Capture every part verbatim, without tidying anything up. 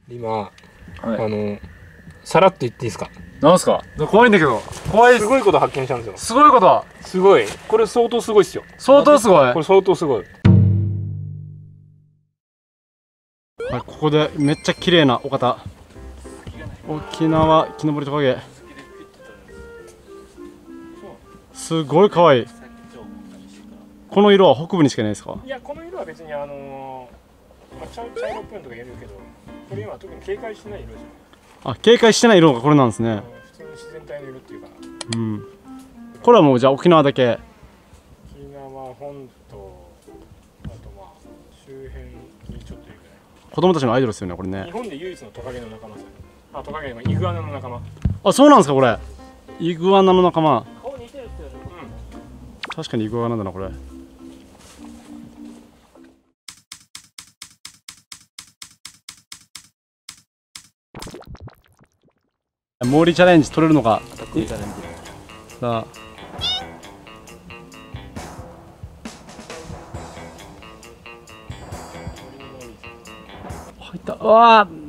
今、はい、あのさらっと言っていいですか。 なんすか。怖いんだけど。怖いです。 すごいこと発見したんですよ。 すごいこと。 すごい。これ相当すごいっすよ。 相当すごい。 これ相当すごい。 はい、ここでめっちゃ綺麗なお方。沖縄木登りトカゲ。すごい可愛い。この色は北部にしかないですか。 いや、この色は別にあのー、まあ、茶色っぽいとか言えるけど、これ今特に警戒してない色じゃない。 あ、警戒してない色がこれなんですね。 普通に自然体の色っていうか。 うん。これはもうじゃあ沖縄だけ。 沖縄本島、あとまあ周辺にちょっといるぐらい。 子供たちのアイドルですよね、これね。 日本で唯一のトカゲの仲間ですよ。あ、トカゲのイグアナの仲間。 あ、そうなんですかこれ。イグアナの仲間。 顔似てるっすよね。 うん。確かにイグアナだなこれ。モーリーチャレンジ取れるのか。さあ。入った。うわあ。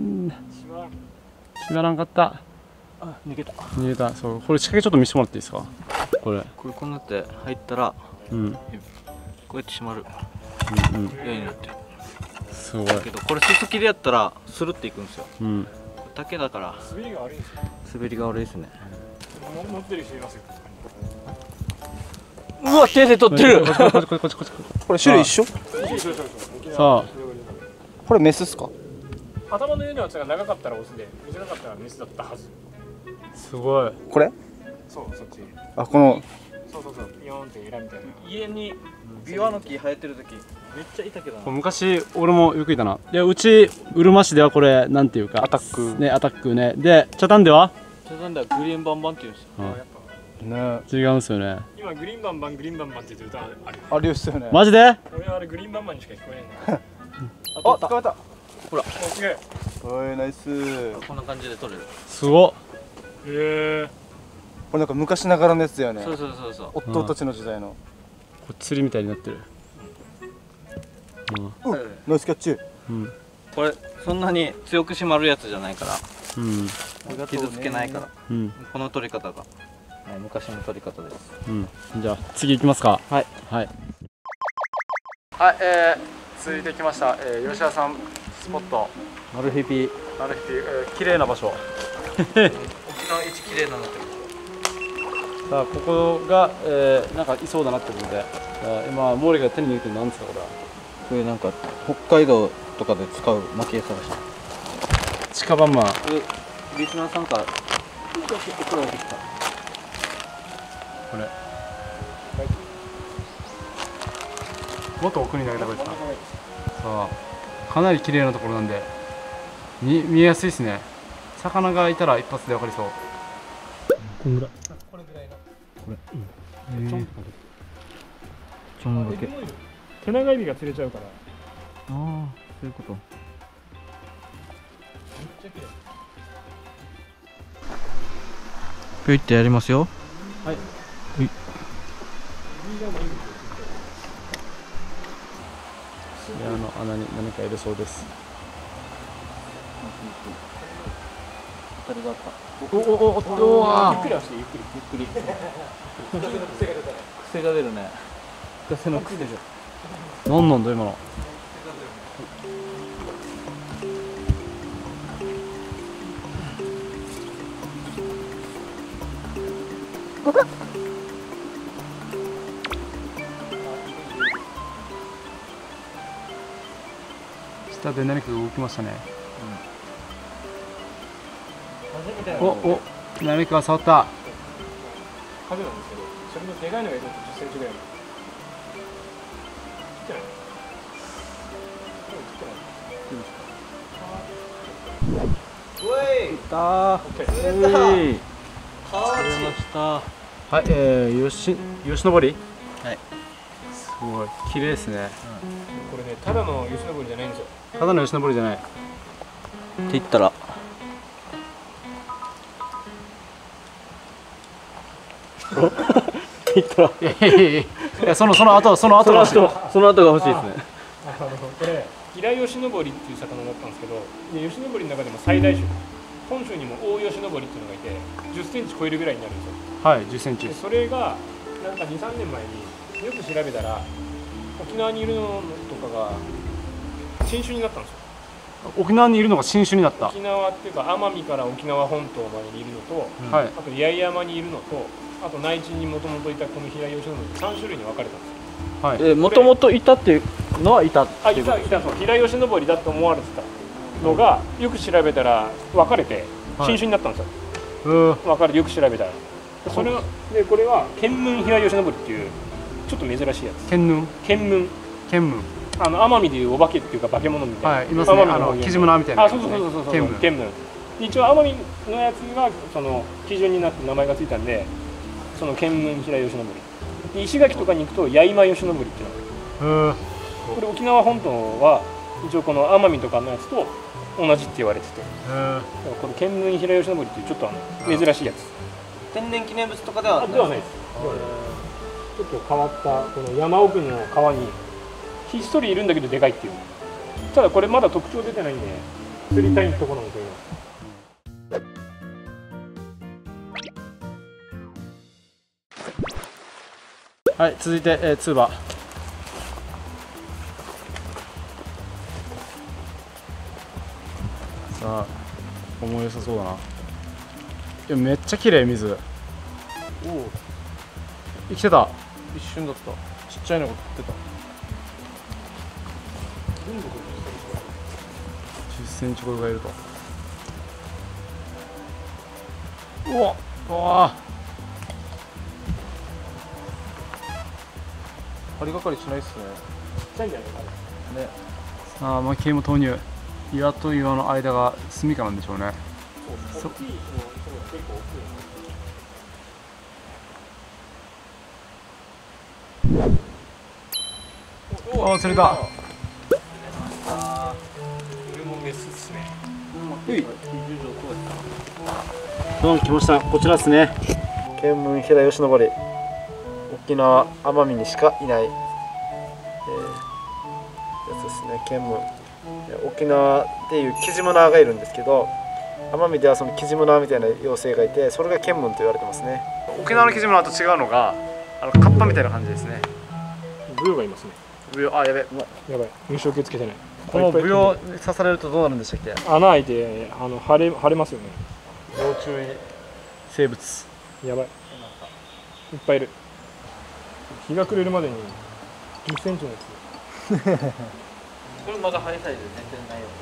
閉まらんかった。 あ、逃げた。 逃げた。そう、これ仕掛けちょっと見せてもらっていいですか。これ。 これこうなって入ったら、 うん。 こうやって閉まる。 うんうん。 ようになってる。 すごい。 けどこれすすきでやったらスルっていくんですよ。 うん。 竹だから滑りが悪いんですよ。 滑りが悪いですね。 持ってる人いますよ。 うわ、手で取ってる。 こっちこっちこっちこっち。 これ種類一緒？さあ、 これメスっすか？ 頭の上のやつが長かったらオスで、短かったらメスだったはず。 すごい。 これ？ そう、そっち。 あ、この。 そうそうそう、ピヨーンってエラみたいな。 家にビワの木生えてる時めっちゃいたけどな。 昔俺もよくいたな。いや、うちうるま市ではこれなんていうか。 アタック。 ね、アタックね。で、北谷では？ 北谷ではグリーンバンバンって言うんですよ。 あ、やっぱ。 ね。 違うんですよね。 今グリーンバンバングリーンバンバンって言って歌ある。 あるよっすよね。 マジで？ 俺はあれグリーンバンバンにしか聞こえないんだ。 あ、捕まえた。 ほら。 すげえ。 おい、ナイス。 こんな感じで取れる。 すごっ。 へえ。 これなんか昔ながらのやつだよね。 そうそうそうそう。 夫たちの時代の。 これ釣りみたいになってる。 うん。ナイスキャッチ。 うん。 これそんなに強く締まるやつじゃないから。 うん。 傷つけないから。 うん。 この取り方が昔の取り方です。 うん。じゃあ次行きますか。 はい。 はい。はい、えー、続いてきました、えー、吉田さんスポット。 マルヒピ。 マルヒピ、えー、綺麗な場所。 沖縄一綺麗なのって。 さあ、ここが、えー、なんかいそうだなってことで、今毛利が手に握ってるのなんですかこれは。 これなんか北海道とかで使う蒔絵探し。 地下バンマン。 リスナーさんからいくらできた。 これ。もっと奥に投げた方がいいですか。さあ、かなり綺麗なところなんで見見えやすいですね。魚がいたら一発でわかりそう。こんぐらい。これぐらいの。これ。うん。ちょん。 ちょんがけ。 手長エビが釣れちゃうから。 ああ、そういうこと。めっちゃ綺麗。 ピュイってやりますよ。 はい。 はい。 部屋の穴に何かいるそうです。 当たりがあった。 おおおおおわ。 ゆっくりはしてゆっくりゆっくり。癖が出るね。癖の癖でしょ。 なんなんだ今の。下で何か動きましたね。うん、おお、何か触った。 風なんですけど、それのでかいのがいるんですよ、じゅっセンチぐらいの。ちっちゃい。 おい。 たー。 釣れた。釣れました。 はい、えー、よし、よしのぼり。 はい。 すごい、綺麗ですね。 これね、ただの吉野堀じゃないんですよ。 ただのよしのぼりじゃない。って言ったら。 言ったら。いやいやいやいや、その、その後、その後が欲しい。 その後が欲しいですね。 あの、これ、平吉野堀っていう魚だったんですけど、 で吉登りの中でも最大種、本州にも大吉登りっていうのがいてじゅっセンチ超えるぐらいになるんですよ。 はいじゅっセンチでそれがなんかにさんねんまえによく調べたら沖縄にいるのとかが新種になったんですよ。 沖縄にいるのが新種になった。 沖縄っていうか奄美から沖縄本島までにいるのと、 はいあと八重山にいるのと、あと内地にもともといたこの平吉登りさん種類に分かれたんですよ。 はいえもともといたっていうのはいたってあ、 いうこといたいたそう平吉登りだと思われてたのがよく調べたら分かれて新種になったんですよ。 うー分かれてよく調べたら。それはでこれは剣文平吉登りっていうちょっと珍しいやつ。 剣ヌ剣文剣ムあの奄美でいうお化けっていうか化け物みたいな。 はいいますね。 奄美あの方言キジムナーみたいなあ、 やつね。 そうそうそうそうそう。 剣ム剣文。一応奄美のやつがその基準になって名前がついたんで、その剣文平吉登り。で石垣とかに行くと八重間吉登りっていうのがある。 うーこれ沖縄本島は一応この奄美とかのやつと同じって言われてて、 うーだからこれ剣文平吉登りっていうちょっとあの珍しいやつ。 天然記念物とかではあ、ではないです。ちょっと変わったこの山奥の川にひっそりいるんだけどでかいっていう。ただこれまだ特徴出てないんで釣りたいところなんですよ。 はい続いて、えー、ツーバさあ思いよさそうだな。いやめっちゃ綺麗水。 おお生きてた。 一瞬だった。ちっちゃいのが食ってた。 じゅっセンチ超えがいると。うわうわ針がかりしないっすね。 ちっちゃいんじゃないかな。 ね。 さあ巻き芋投入。岩と岩の間が住処なんでしょうね。 そう大きいの結構大きい。 おお釣れた。 これもメスですね。 どん来ました。こちらですね。剣文平吉登り。沖縄奄美にしかいない、えー、やつですね。剣文。沖縄っていうキジムナーがいるんですけど、奄美ではそのキジムナーみたいな妖精がいて、それが剣文と言われてますね。沖縄のキジムナーと違うのが、あのカッパみたいな感じですね。 ブヨがいますね。 ブヨ、あ、やべ、 やばい、無償気つけてない。 このブヨ刺されるとどうなるんでしたっけ？ 穴開いて、あの腫れ腫れますよね。 要注意生物。 やばい。いっぱいいる。日が暮れるまでにじゅっセンチのやつ。 これまだハイサイズ全然ないよ。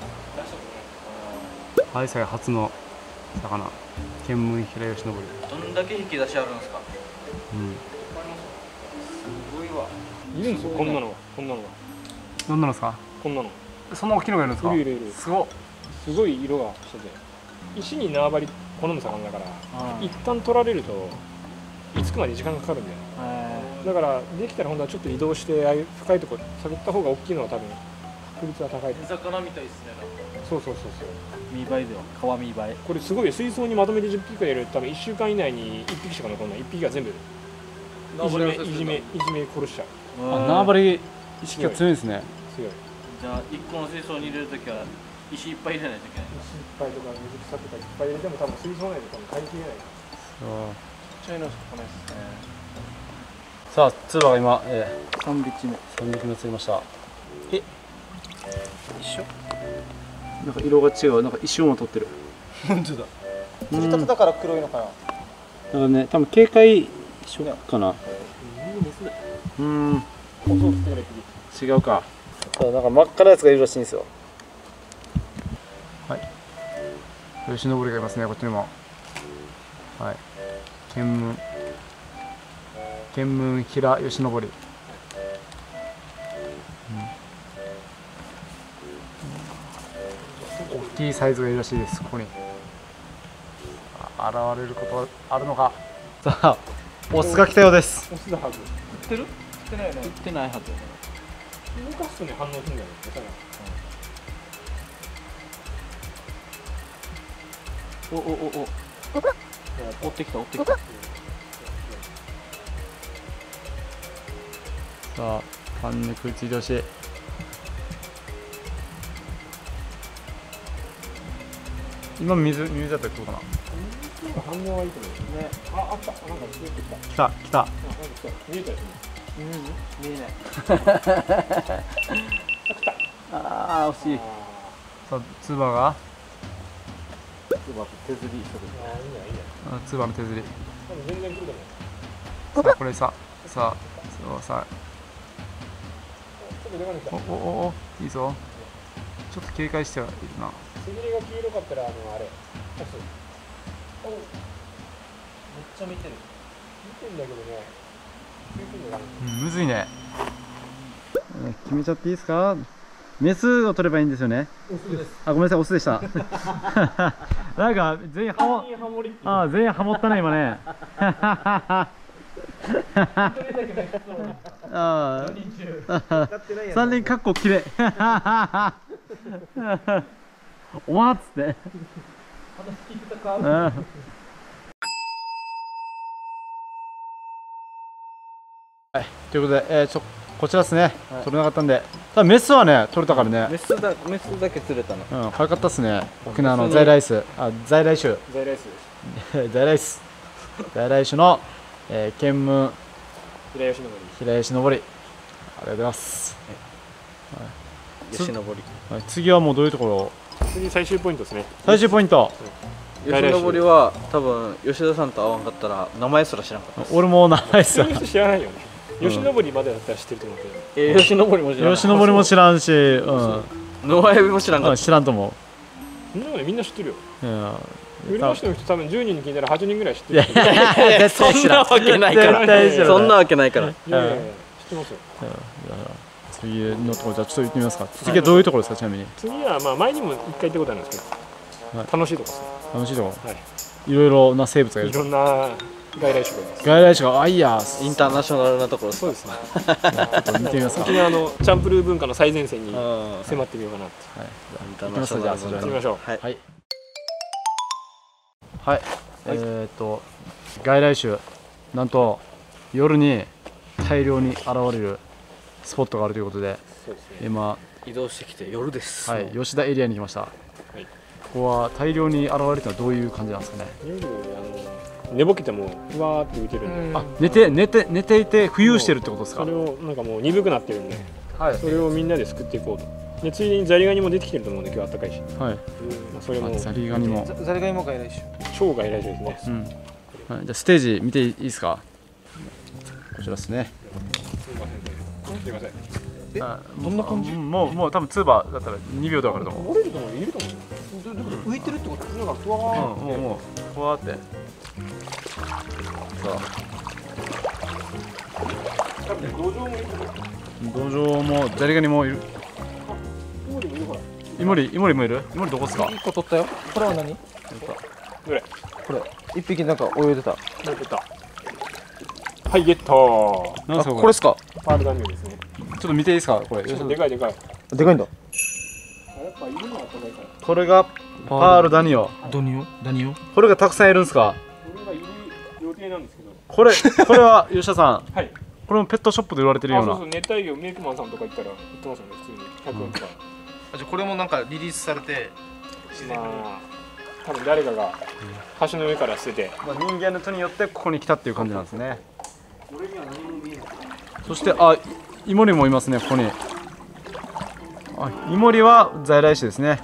ハイサイ初の魚、剣文平吉登り。 どんだけ引き出しあるんですか。 うん。 すごいわ。 いるんですよ、こんなのが、こんなのが、 どんなのですか？ こんなの。 そんな大きいのがいるんですか？ いるいるいる。 すごっ。 すごい色がしてて、石に縄張り好む魚だから、一旦取られると居つくまで時間がかかるんだよ。だからできたら本当はちょっと移動してああいう深いところ探った方が大きいのは多分確率は高い。 魚みたいですね。 そうそうそうそう。 見栄えでは川見栄え。 これすごいよ、水槽にまとめてじゅっぴきくらい入れると多分いっしゅうかん以内にいっぴきしか残らない。いっぴきが全部いじめいじめいじめ殺しちゃう。 あ、縄張り意識が強いんですね。 強い。 じゃあいっこの水槽に入れるときは石いっぱい入れないといけない。 石いっぱいとか水草とかいっぱい入れても多分水槽内で多分買い切れない。 そうちっちゃいのしかないっすね。 さあ、ツーバが今、えさんびきめ。 ー、さんびきめ釣りました。 一緒。 なんか色が違う、なんか一瞬も取ってる。 本当だ。釣りたてだから黒いのかな。 だからね、多分警戒色かな。うん、違うか。なんか真っ赤なやつがいるらしいんですよ。はい。吉登りがいますね、こっちにも。はい。剣文。剣文平吉登り。うん、大きいサイズがいるらしいです、ここに。現れることはあるのか。さあ、オスが来たようです。 オスだはず。 売ってる？売ってないよね。売ってないはず。 動かすとね反応するんだよね。 おおおお。追ってきた追ってきた。 さあ、パンに食いついてほしい。 今水水だったらどうかな。 反応はいいと思うね。あ、あった。なんか出てきた。 来た来た。 見えたよね。 見えないああ惜しい。 さあツバが手釣りしたああ、いいね、いいね。 あツバの手釣り。 多分全然来ると思う。 さあこれささあそうさちょっと出かけた。 おおおおいいぞ。ちょっと警戒してはいるな。 背びれが黄色かったらあのあれ。おめっちゃ見てる。見てんだけどね。 うん、むずいね。決めちゃっていいですか。メスを取ればいいんですよね。 オスです。 あ、ごめんなさい、オスでした。なんか全員ハモ、あ、全員ハモったね今ね。ああ、三人かっこきれい。おまっつって。はい、ということで、えー、ちょこちらですね、はい、取れなかったんで、ただメスはね、取れたからね。 メスだ、メスだけ釣れたの。 うん、早かったっすね。沖縄の在来種、あ、在来種。 在来種。 在来種。在来種の、えー、ケンムン。 平吉登り。 平吉登り。ありがとうございます。 はい、吉登り。 はい、次はもうどういうところを。 次最終ポイントですね。 最終ポイント。 吉登りは多分吉田さんと会わんかったら名前すら知らんかった。 俺も名前すら知らないよね。吉登りまでだったら知ってると思うけど。 えー、吉登りも知らん。 吉登りも知らんし、うん。 野前も知らんかった。 知らんと思う。みんな知ってるよ。 いや、 売りの人の人多分じゅうにんに聞いたらはちにんぐらい知ってる。 いやいやそんなわけないから。そんなわけないから。いやいや知ってますよ。 次のところじゃちょっと行ってみますか。次はどういうところですか、ちなみに。 次はまあ前にも一回行ったことあるんですけど、楽しいとこですね。 楽しいとこ。はい。いろいろな生物がいる。 いろんな外来種がいます。 外来種が、あ、いや、 インターナショナルなところ。 そうですね。 ちょっと見てみますか。 沖縄のチャンプルー文化の最前線に迫ってみようかなと。 はい。インターナショナル行ってみましょう。 はい。はい。えっと外来種、なんと夜に大量に現れるスポットがあるということで、今移動してきて夜です。 はい、吉田エリアに来ました。ここは大量に現れるのはどういう感じなんですかね。 夜あの寝ぼけてもふわーって浮いてるんで、 あ、寝て寝て寝ていて浮遊してるってことですか。 それをなんかもう鈍くなってるんで、 はい、 それをみんなですくっていこうと。でついでにザリガニも出てきてると思うんで、今日暖かいし、 はい、 それもザリガニもザリガニも外来種、 超外来種ですね。 うん、はい、じゃあステージ見ていいですか。こちらですね。 すみません、すみません。 え、どんな感じ？ もうもう多分ツーバーだったらにびょうでわかると思う。 折れると思う、いると思う。 浮いてるってこと？ なんかふわーって、 もうもうふわーって。さあ。 多分ね、土壌もいる。 土壌もザリガニもいる。 イモリもいるから。 イモリイモリもいる。イモリどこですか。 一個取ったよ。これは何？ どれ？ これ一匹なんか泳いでた。 出た。はい、ゲット。 なんですかこれ。 これですか？ パールダミューですね。 ちょっと見ていいですかこれ。 でかいでかい。 でかいんだ。 やっぱいるのは高いから。 これがパールダニオ。 ダニオ？ダニオ？ これがたくさんいるんですか。 これがいる予定なんですけど。 これこれは吉田さん。 はい。 これもペットショップで売られてるような。 あ、そうそう、熱帯魚メイクマンさんとか行ったら売ってますよね、普通にひゃくえんとか。 あ、じゃあこれもなんかリリースされて自然に。 まあ、多分誰かが橋の上から捨てて、 まあ人間の手によってここに来たっていう感じなんですね。そしてあ、イモリもいますねここに。あ、イモリは在来種ですね。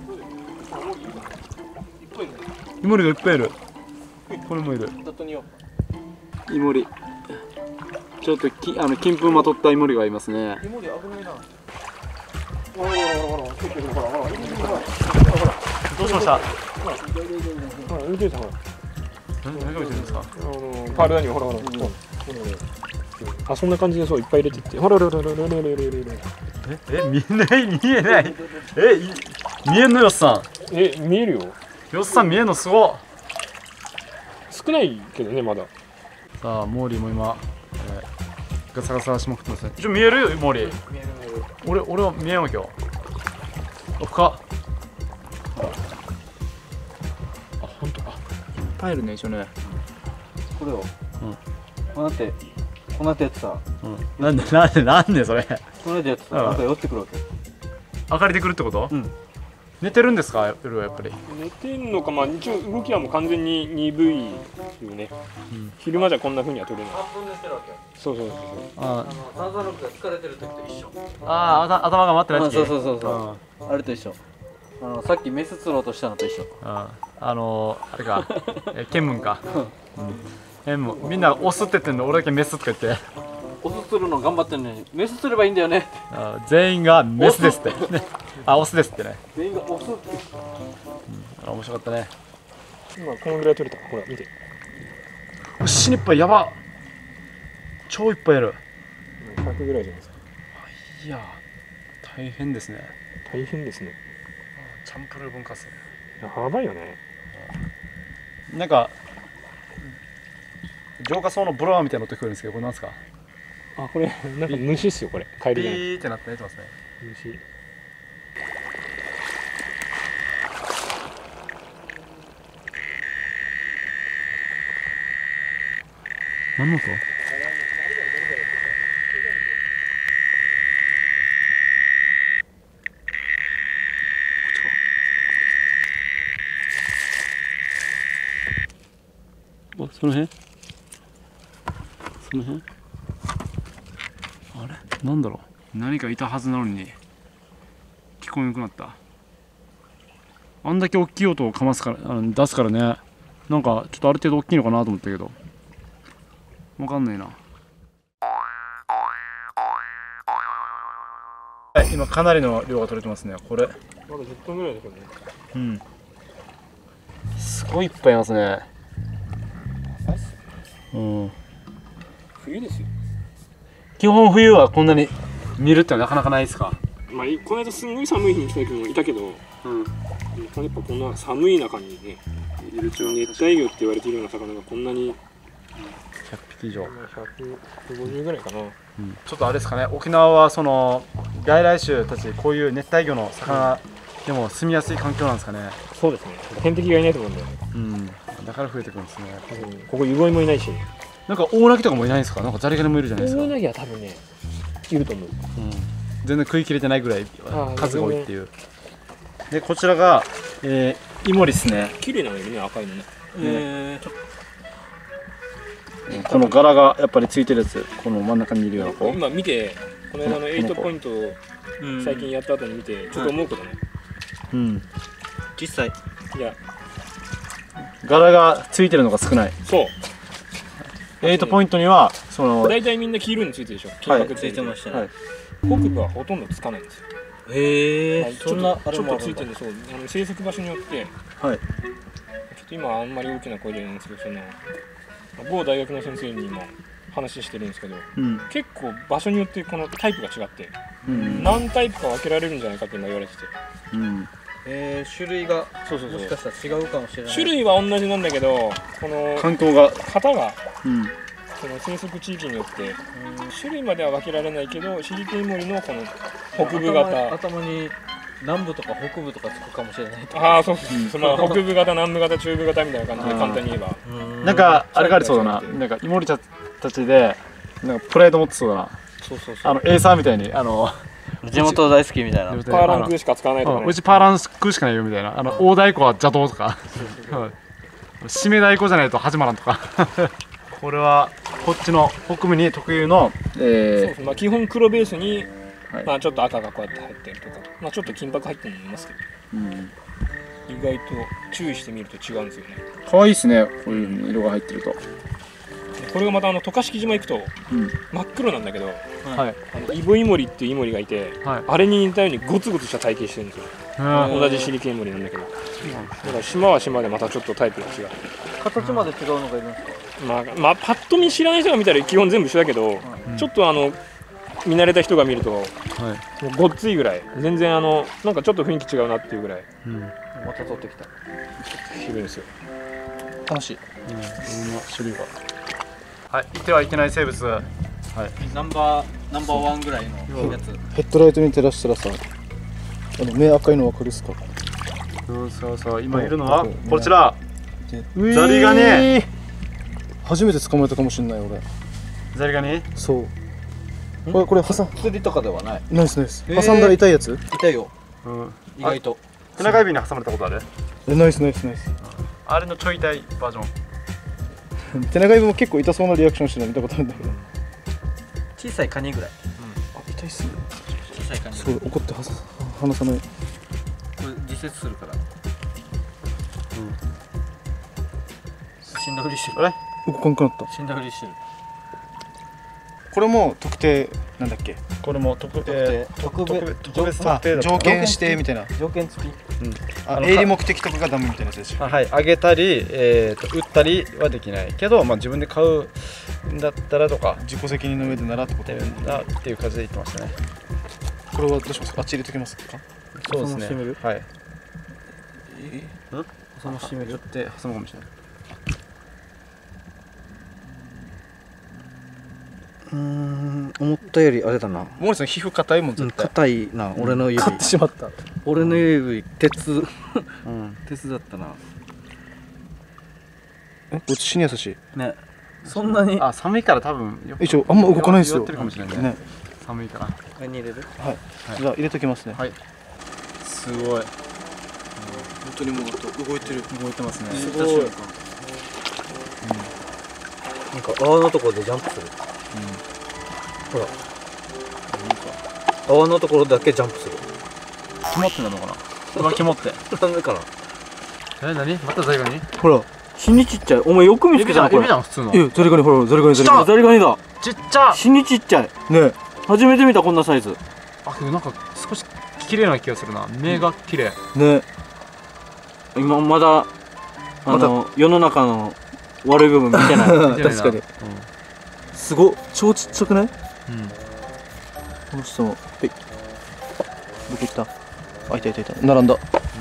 イモリがいっぱいいる。これもいる。イモリ。ちょっときあの金粉まとったイモリがいますね。 イモリ危ないな。 ほらほらほらほら、ほらほらほら、 どうしました。 ほら、浮いてるじゃん、ほら。 何が見てるんですか。 あのパールダニオ、ほらほら、ほら。あ、そんな感じでそういっぱい入れてって、ほらほらほらほらほらほらほら。 え、え、見えない見えない。え、い見えんのよっさん。 え、見えるよ。 よっさん見えんのすご。 少ないけどね、まだ。 さあ、モーリーも今、えー、ガサガサしまくってますね。ちょ、見えるよ、モーリー。 見える見える。 俺、俺は見えんわ今日。あ、深っ。あ、ほんと、あ、いっぱいいるね、一緒ね。 これを、 うん、 こうなってこうなってやってさ、 うん、なんでなんでなんでそれ。 こうなってやってさ、なんか寄ってくるわけ。 明かりでくるってこと。 うん。 寝てるんですか夜はやっぱり。 寝てんのか、まあ一応動きはもう完全に鈍いよね、うん、昼間じゃこんな風には取れない。 半分寝してるわけ。 そうそうそうそう。 ああの炭酸力が疲れてる時と一緒。 ああ、頭が回ってない時。 そうそうそうそう。あれと一緒。あのさっきメス釣ろうとしたのと一緒。 ああのー、あれか、えケンムンか。ケンムン、みんなオスって言ってんの、俺だけメスとか言って。 オス釣るの頑張ってんのにメス釣ればいいんだよね。 あ全員がメスですって。あ、オスですってね。 全員がオスって。 うん、面白かったね。 今このぐらい取れた。ほら見て。 死にいっぱいやば。超いっぱいいる。 ひゃくぐらいじゃないですか。 いや、大変ですね。 大変ですね。 チャンプルー文化っすね。 やばいよね。 なんか浄化層のブロワーみたいな音聞こえるんですけど、これなんですか？ あ、これなんか虫っすよ、これ。カエルじゃない。 ビーってなって出てますね。 虫。 何の音？あ、その辺？その辺？あれ？なんだろう？何かいたはずなのに聞こえなくなった。あんだけ大きい音をかますからあの出すからね、なんかちょっとある程度大きいのかなと思ったけど、わかんないな。今かなりの量が取れてますね。これまだじゅっぷんぐらいだけどね。 うん、すごいいっぱいいますね。うん、 冬ですよ。 基本冬はこんなに見るってのはなかなかないですか？ まあこの間すんごい寒い日に来た時もいたけど、うん、やっぱこんな寒い中にね、熱帯魚って言われているような魚がこんなにひゃくぴき以上、 ひゃくごじゅうぐらいかな、うん、 ちょっとあれですかね、沖縄はその外来種たちこういう熱帯魚の魚でも住みやすい環境なんですかね。 そうですね、天敵がいないと思うんだよね。 うん、だから増えてくるんですね。 ここユゴイもいないし、 なんか大泣きとかもいないんですか？なんかザリガニもいるじゃないですか。 大泣きは多分ねいると思う、うん、 全然食い切れてないぐらい数が多いっていう。でこちらが、えー、イモリですね。 綺麗なのよね、赤いのね。 えー、この柄がやっぱりついてるやつ、この真ん中にいるような子。 今見て、この間のエイトポイントを最近やった後に見てちょっと思うことね。 うん、 実際いや柄がついてるのが少ない。 そう、 エイトポイントにはその大体みんな黄色についてるでしょ。 金箔ついてましたね、はい、 北部はほとんどつかないんですよ。 へえ、 そんなちょっとついてるんで、そうあの生息場所によって、 はい、 ちょっと今あんまり大きな声で言うんですけど、その某大学の先生にも話してるんですけど、うん、結構場所によってこのタイプが違って、うん、何タイプか分けられるんじゃないかって今言われてて、うん、 えー、種類がそうそうそう、もしかしたら違うかもしれない。 種類は同じなんだけど、この環境が型が、 うん、 その生息地域によって、うん、種類までは分けられないけど、シリケイモリのこの北部型、 頭に南部とか北部とかつくかもしれない。 ああ、そうそう、うん、その北部型、南部型、中部型みたいな感じで簡単に言えば、 なんかあれがありそうだな、なんかイモリたちでなんかプライド持ってそうだな。 そうそうそう、 あのエーサーみたいに、あの地元大好きみたいな。 パーランクーしか使わないとかね。 うちパーランクーしかないよみたいな。あの大太鼓は邪道とか、締め太鼓じゃないと始まらんとか。これはこっちの北部に特有の、 えー、そう、まあ基本黒ベースに、はい、まあちょっと赤がこうやって入ってるとか、まあちょっと金箔入ってるのもいますけど、うん、意外と注意してみると違うんですよね。 可愛いですね、こういう風に色が入ってると。 これがまたあの渡嘉敷島行くと、うん、真っ黒なんだけど、はい、あのイボイモリっていうイモリがいて、はい、あれに似たようにゴツゴツした体型してるんですよ。同じシリケイモリなんだけど、だから島は島でまたちょっとタイプが違う。 形まで違うのがいるんですか？ まあ、まあ、パッと見知らない人が見たら基本全部一緒だけど、はい、ちょっとあの見慣れた人が見ると、はい、もうごっついぐらい、全然あのなんかちょっと雰囲気違うなっていうぐらい、うん、 また取ってきた。 広いですよ。 楽しい。 うん、いろんな種類が。はい、いてはいけない生物。はい。 ナンバーナンバーワンぐらいのやつ。 ヘッドライトに照らしたらさ、あの目赤いの分かるっすか？ そうそうそう、今いるのはこちら。ザリガニ。 初めて捕まえたかもしれない俺。 ザリガニ？ そう。これこれ挟ん。 釣りとかではない。 ナイスナイス。挟んだら痛いやつ？ 痛いよ。うん。意外と。 手長指に挟まれたことある？ えナイスナイスナイス。 あれのちょい痛いバージョン。 手長指も結構痛そうなリアクションしてるの見たことあるんだけど。 小さいカニぐらい。 あ痛いっすね。 小さいカニ。 すごい怒ってはさ離さない。 これ自節するから。死んだふりしてる。 あれ？ 動かんくなった。 死んだふりしてる。 これも特定なんだっけ？ これも特特定定特別特別特定だった。 条件指定みたいな。 条件付き。 あ営利目的とかがダメみたいなやつでしょ。 あはい、あげたり、えー、と売ったりはできないけど、まあ、自分で買うんだったらとか自己責任の上でならってことっていうなっていう感じで言ってましたね。 これはどうしますか？あっち入れときますか？ そうですそのまま閉める。 ねはい。 その締める。 って挟むかもしれない。 うーん、思ったよりあれだな。 モーリさん皮膚硬いもん絶対。 硬いな、俺の指。 買ってしまった。 俺の指鉄。うん、鉄だったな。 えこっち死に優しい。 ね。そんなに。 あ、寒いから多分一応あんま動かないですよ。 弱ってるかもしれないね。寒いから。 これに入れる。 はい。じゃあ入れときますね。 はい。すごい。 本当にもう動いてる。 動いてますね。 すごい。なんか泡のところでジャンプする。ほら。泡のところだけジャンプする。 肝ってなのかな。今肝って。 なんでかな。 え、何？またザリガニ？ ほら。 死にちっちゃい。お前よく見つけたなこれ。 エビじゃん普通の。 えザリガニほらザリガニザリガニ。 ザリガニだ。 ちっちゃ。 死にちっちゃい。 ね。 初めて見たこんなサイズ。 あ、けどなんか少し綺麗な気がするな。目が綺麗。 ね。 今まだあの世の中の悪い部分見てない。 確かに。すごっ超ちっちゃくない？ うん。 この人もはいどこ行った？あいたいたいた並んだ。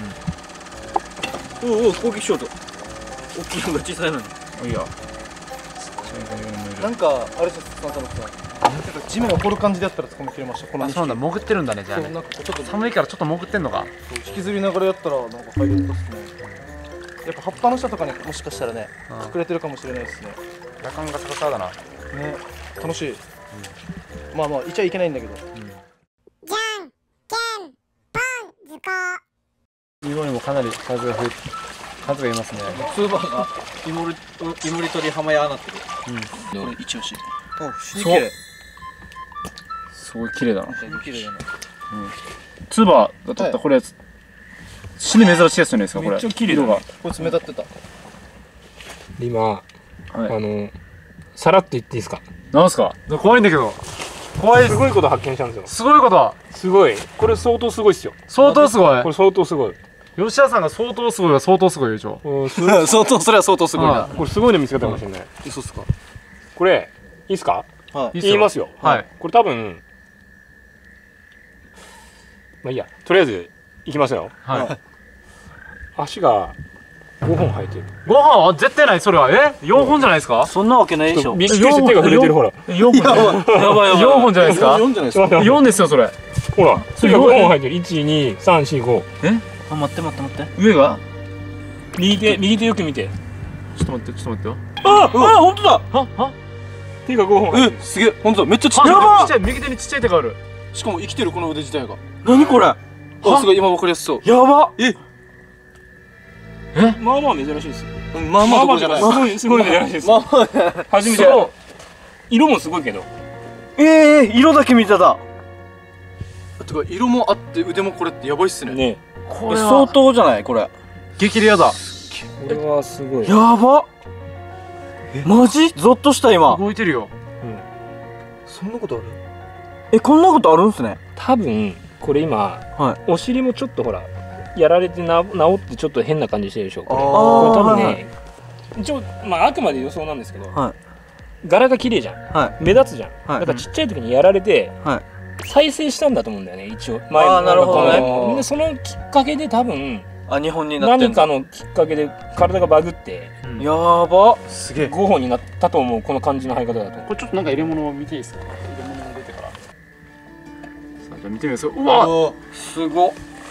おおお攻撃しようと。大きいのが小さいのに。 いいや。 なんかあれですさんさんさん地面を掘る感じでやったら掴みきれました。このあ、そうなんだ。潜ってるんだねじゃあね。 なんかちょっと寒いからちょっと潜ってんのか。 引きずりながらやったらなんか入れたっすね。やっぱ葉っぱの下とかにもしかしたらね隠れてるかもしれないですね。 夜間が高さだな。 ね楽しい。まあまあいちゃいけないんだけど。 じゃんけんぽん図工。 今にもかなり数が増え数がいますね。 スーパーがイモリイモリ取り浜屋なってる。 これ一押し。 お、死に綺麗。 すごい綺麗だな。 綺麗だね。 ツーバーが取ったこれ死に珍しいやつじゃないですかこれ。 めっちゃ綺麗だね色が。 こいつ目立ってた。 で今、 はいあのさらっと言っていいですか？ なんすか。怖いんだけど。怖いですす。 ごいこと発見したんですよ。 すごいこと。 すごい。これ相当すごいっすよ。 相当すごいこ。れ相当すごい。 吉田さんが相当すごいは相当すごいでしょ。 うんす相当それは相当すごいな。 これすごいの見つけたかもしれない。 嘘っすか。 これいいっすか？ はい。 いいっ言いますよ。 はい。 これ多分まあいいや。とりあえずいきますよ。 はい。 足がごほん生えてる。 ご飯は絶対ないそれは。え？よんほんじゃないですか？ そんなわけないでしょ。 びっくりして手が触れてるほら。 よんほん。やばいやばい。よんほんじゃないですか？ 読んじゃないですか。 よんですよそれ。 ほら。手がごほん生えてる。いち、に、さん、し、ご。 あ、待って待って待って。 上が？ 右手右手よく見て。 ちょっと待ってちょっと待ってよ。 あ、あ、本当だ。 はは？ 手がごほん生えてる。 えすげえ本当だめっちゃちっちゃい。 やばい。ちっちゃい右手にちっちゃい手がある。 しかも生きてるこの腕自体が。 何これ。 あすごい今わかりやすそう。 やば。 まあまあ珍しいですよ。 うんまあまあどころじゃない。 すごいすごい珍しいです。 まあまあ初めて。色もすごいけど。 ええ、色だけ見てた。 てか色もあって腕もこれってやばいっすね。 ね。 これ相当じゃないこれ。 激レアだ。 これはすごい。 やば。マジ？ゾッとした今。 動いてるよ。 そんなことある？ え、こんなことあるんすね。 多分これ今はお尻もちょっとほらやられてな治ってちょっと変な感じしてるでしょ。これあーこれ多分はいね。一応まああくまで予想なんですけど。 は柄が綺麗じゃん。 はい目立つじゃん。 はいだからちっちゃい時にやられて。 はい。 再生したんだと思うんだよね一応。 あーなるほどねこのでそのきっかけで多分あ、日本になってんだ。 何かのきっかけで体がバグってやば。 すげえ。 ごほんになったと思う。この感じの生え方だと。 これちょっとなんか入れ物を見ていいですか？入れ物が出てから。さあじゃあ見てみますよ。うわ。 すごっ。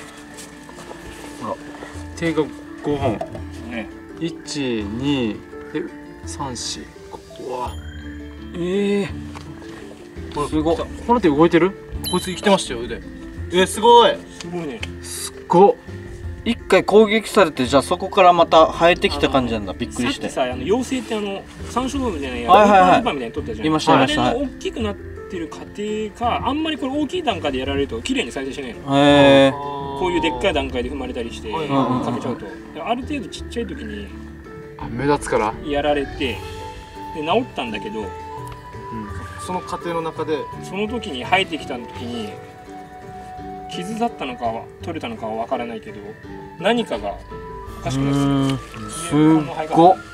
手がごほん。 ね。 いち、に、でさん、よん、ご。うわ。 ええ。すごっ。 この手動いてる？ こいつ生きてましたよ腕。えすごい。 すごいね。 すっごっ。 一回攻撃されて、じゃあそこからまた生えてきた感じなんだ。びっくりして。 さっきさ、あの妖精ってあの山椒動物じゃないや、 はいはいはいルパンみたいに撮ったじゃん。 いましたいましたあれの大きくなってる過程か、あんまりこれ大きい段階でやられると綺麗に再生しないの。 へえ。 こういうでっかい段階で踏まれたりしてはいかけちゃうと、ある程度ちっちゃい時にあ、目立つから。 やられてで治ったんだけど、 その過程の中でその時に生えてきた時に傷だったのか取れたのかは分からないけど、何かがおかしくなってた。 すっごっ。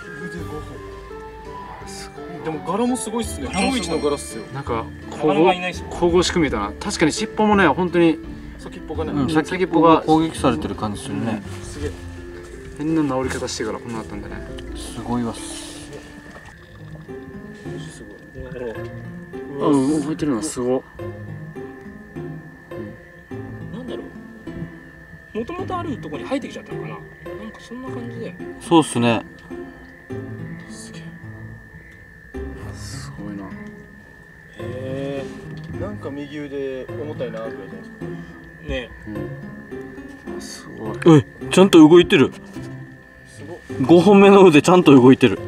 でも柄もすごいっすね。今日一の柄っすよ。 なんかなかなかいないっすよ。 神々しく見えたな。確かに尻尾もね、本当に先っぽがね、 うん、 先先っっぽがぽが攻撃されてる感じするね。 すげえ。 変な治り方してからこんなだったんだね。 すごいわ。 うん、覚えてるのすご。 なんだろう、もともとあるところに生えてきちゃったのかな。なんかそんな感じで。 そうっすね。 すごいな。 へえ。なんか右腕重たいなぐらいじゃないですか。 ね、 すごい。 え、ちゃんと動いてる。 すごっ。 ごほんめの腕ちゃんと動いてる。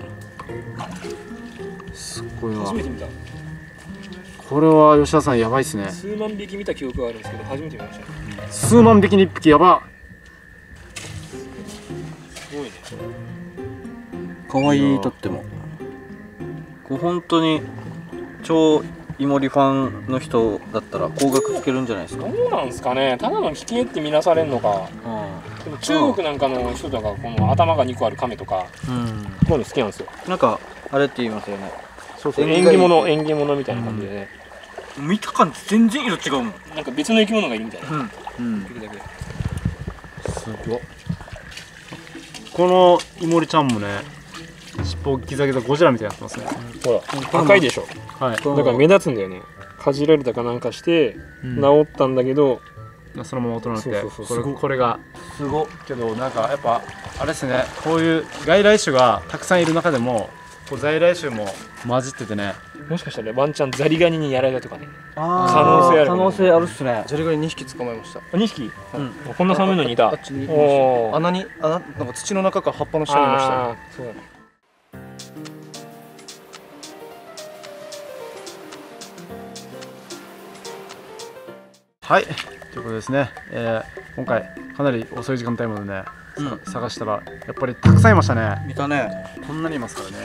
すごいわ初。めて見た。 これは吉田さんやばいっすね。 数万匹見た記憶があるんですけど、初めて見ましたね。 数万匹に一匹やば。 すごいね。 可愛いとっても。こう本当に超イモリファンの人だったら高額つけるんじゃないですか。 どうなんですかね。ただの危険って見なされるのか。でも中国なんかの人とかこの頭がにこある亀とか、 うん。 こういうの好きなんですよ。 なんかあれって言いますよね。 そうそう。縁起物縁起物みたいな感じでね。 見た感じ全然色違うもん。 なんか別の生き物がいるみたいな。 うん。うん。 時だけすごい。このイモリちゃんもね、尻尾ギザギザゴジラみたいになってますね。 ほら、赤いでしょ。 はい。 だから目立つんだよね。かじられたかなんかして治ったんだけど、 そのまま大人になって、 そうそうそうこれこれがすごっ。 けどなんかやっぱあれですね。こういう外来種がたくさんいる中でも、こう在来種も混じっててね。 もしかしたらワンチャンザリガニにやられたとかね。 あ可能性ある可能性あるっすね。 ザリガニにひき捕まえました。 あ、にひき。 うん。 こんな寒いのにいた。 あっちにいまおーした。穴に穴なんか土の中か葉っぱの下にいました。 あー、そうだね。 はい。ということですね。えー、今回かなり遅い時間帯までね、 うんさ探したらやっぱりたくさんいましたね。 見たね。 こんなにいますからね。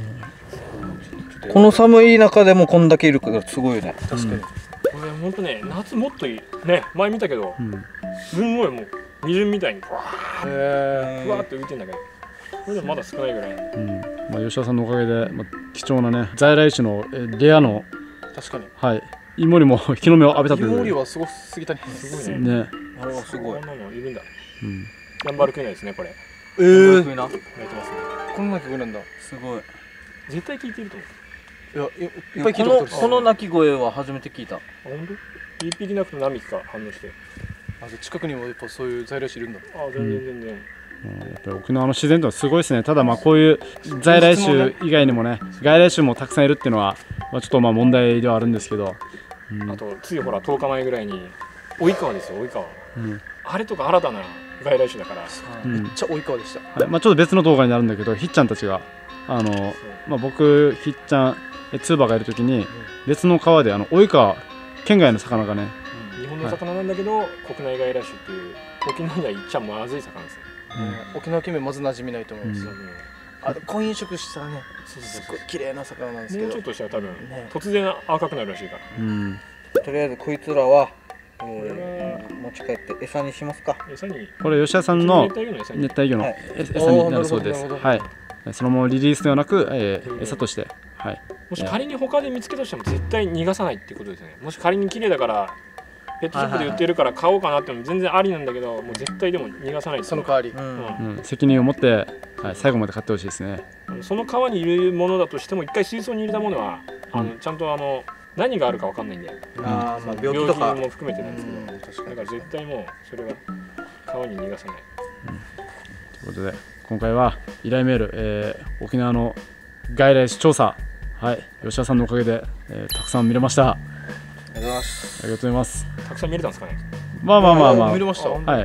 この寒い中でもこんだけいるからすごいよね。 確かに。 これほんとね、夏もっといい。ね、前見たけど、 うん。 すんごいもう、二巡みたいに、ふわへーって浮いてんだけど、これでもまだ少ないぐらい。 うん。まあ吉田さんのおかげで、まあ、貴重なね在来種のえーレアのえ。確かに。 はいイモリも日の目を浴びたとイいう。 モリはすごすぎたね。 すごいね。 ね。 あれはすごいこん。なのいるんだ。 うん。 ヤンバルクイナですね、これ。 ええ。 すごいな。 焼いてますね。 こんな鳴き声なんだ。 すごい。 絶対聞いてると思う。 いや、いいっぱい聞いたこのことです。 この鳴き声は初めて聞いた。 あ、ほんと一匹なくて何匹か反応して。 あ、じゃあ近くにもやっぱそういう在来種いるんだ。 あ、全然全然。 うんやっぱり沖縄の自然とはすごいですね。ただまあこういう在来種以外にもね外来種もたくさんいるっていうのは、まあ、ちょっとまあ問題ではあるんですけど、うんあと、ついほら、とおかまえぐらいに、及川ですよ、及川。 うんあれとか新たな外来種だから。 うんめっちゃ及川でした。 はいまあ、ちょっと別の動画になるんだけどひっちゃんたちがあの、まあ、僕ひっちゃんえツーバーがいる時に別の川であの及川県外の魚がね、 日本の魚なんだけど、国内外来種っていう、沖縄には言っちゃまずい魚ですよ。 沖縄県民まず馴染みないと思います。 うんあ、婚姻色したらね、 そうそうそうすっごい綺麗な魚なんですけどもうちょっ。としたら多分、 ね突然赤くなるらしいから。 うん、 とりあえずこいつらは、 これえー持ち帰って餌にしますか。 餌に、 これ吉田さんの熱帯魚の餌に。 熱帯魚のはいえ餌になるそうです。 なるほどなるほどはい、そのままリリースではなく、えーうん餌として、はい、 もし仮に他で見つけたとしても絶対逃がさないっていうことですよね。もし仮に綺麗だからペットショップで売ってるから買おうかなってのも全然ありなんだけど、もう絶対でも逃がさないっていうその代わり。 うんうん、責任を持って、はい、最後まで買ってほしいですね。 うんその川にいるものだとしても一回水槽に入れたものはあのちゃんとあの何があるかわかんないんで、 あーまあ病病気気とか。 も含めてなんですけど、 うん確かにだから絶対もうそれは川に逃がさない。 ということで今回は依頼メール、えー沖縄の外来種調査、はい、吉田さんのおかげで、えーたくさん見れました。あありがとうございます。 りがとうございます。 たくさん見れたんですかね。 まあまあまあまあ、 見れました。 はい、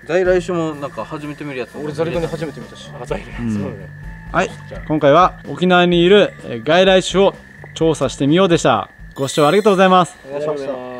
在来種もなんか初めて見るやつ。 俺ザリガニ初めて見たし。 あ、在来、そうだね。 はい、今回は沖縄にいる外来種を調査してみようでした。ご視聴ありがとうございます。 お願いしました。